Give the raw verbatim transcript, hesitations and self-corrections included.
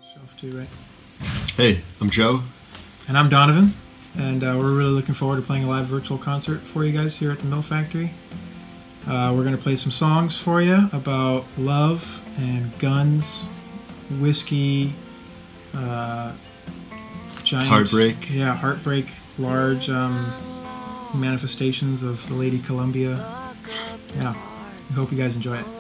Shelf too, right? Hey, I'm Joe. And I'm Donovan. And uh, we're really looking forward to playing a live virtual concert for you guys here at the Mill Factory. Uh, we're going to play some songs for you about love and guns, whiskey, uh, giant... Heartbreak. Yeah, heartbreak, large um, manifestations of the Lady Columbia. Yeah, we hope you guys enjoy it.